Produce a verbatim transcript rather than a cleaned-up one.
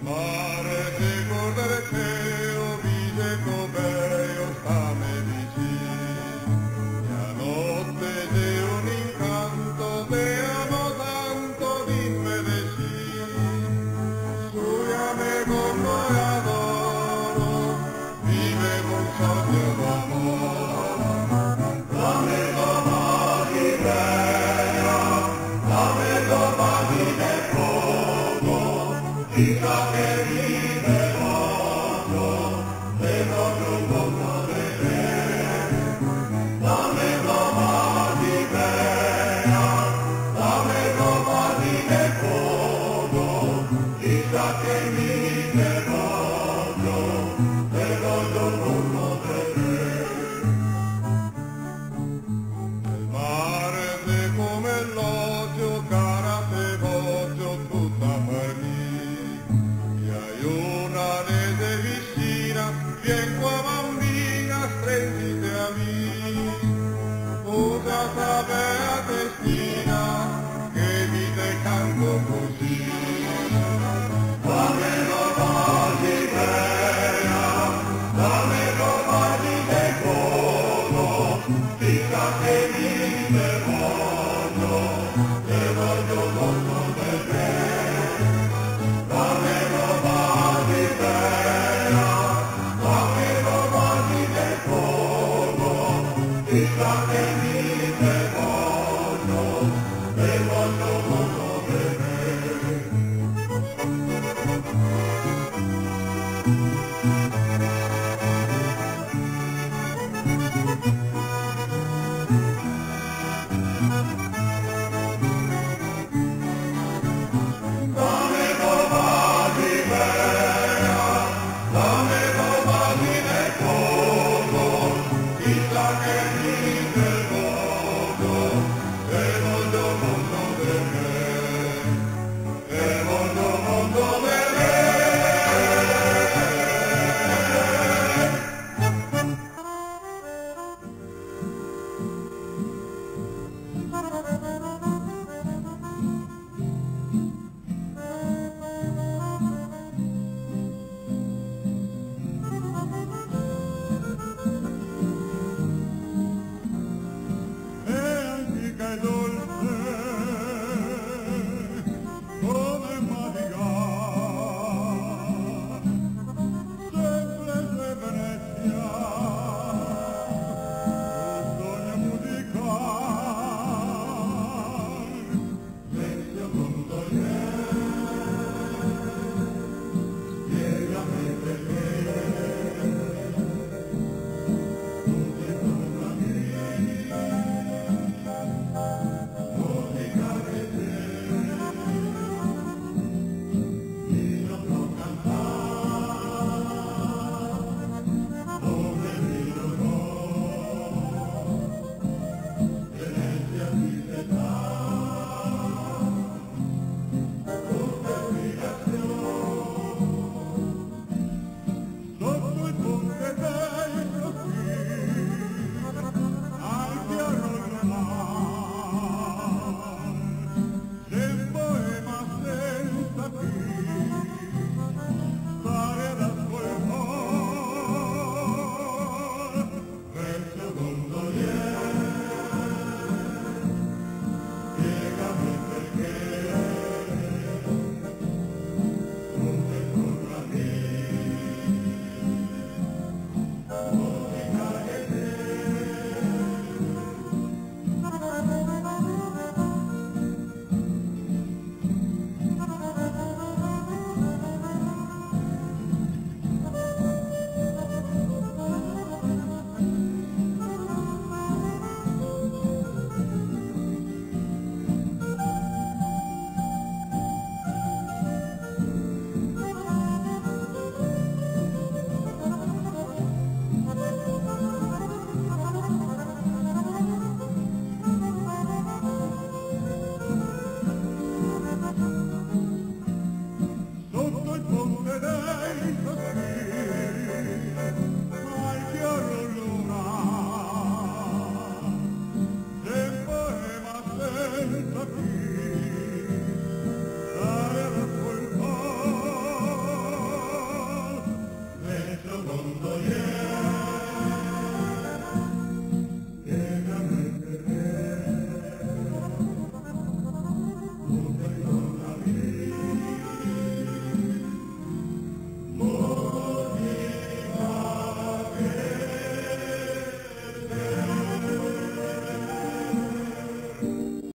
mare ti cordere che ho vide come io stame vicino. La notte c'è un incanto, te amo tanto, dimmi di sì. Suyame como adoro, vive un sogno d'amore. Dame domani bella, dame domani del fuoco, chissà che vive voglio, e voglio un poco di te. Dame domani bella, dame domani del fuoco, chissà che vive voglio, e voglio un poco di te. Nel mare sei come l'odio, cara te voglio tutta per me. E hai una rete vicina, vien qua bambina, strengite a me. Usa sape a testina, che vite canto così. Dame domani bella, dame domani del fuoco, chissà che vive voglio, e voglio molto di te. Dame domani bella, dame domani del fuoco, chissà che vive voglio, e voglio molto di te.